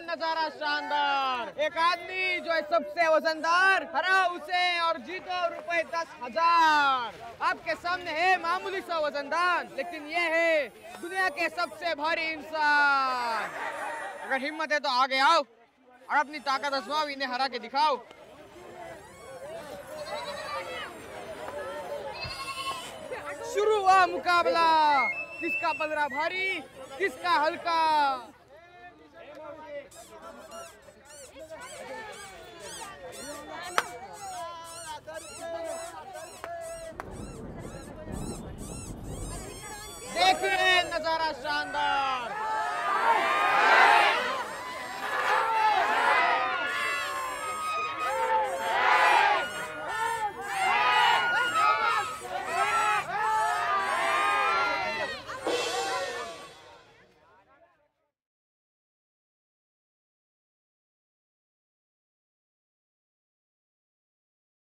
नजारा शानदार। एक आदमी जो है सबसे वजनदार, हरा उसे और जीतो रुपए 10,000। आपके सामने है मामूली सा वजनदार, लेकिन ये है दुनिया के सबसे भारी इंसान। अगर हिम्मत है तो आगे आओ और अपनी ताकत आजमाओ, इन्हें हरा के दिखाओ। शुरू हुआ मुकाबला, किसका पलड़ा भारी, किसका हल्का। देखिए नजारा शानदार,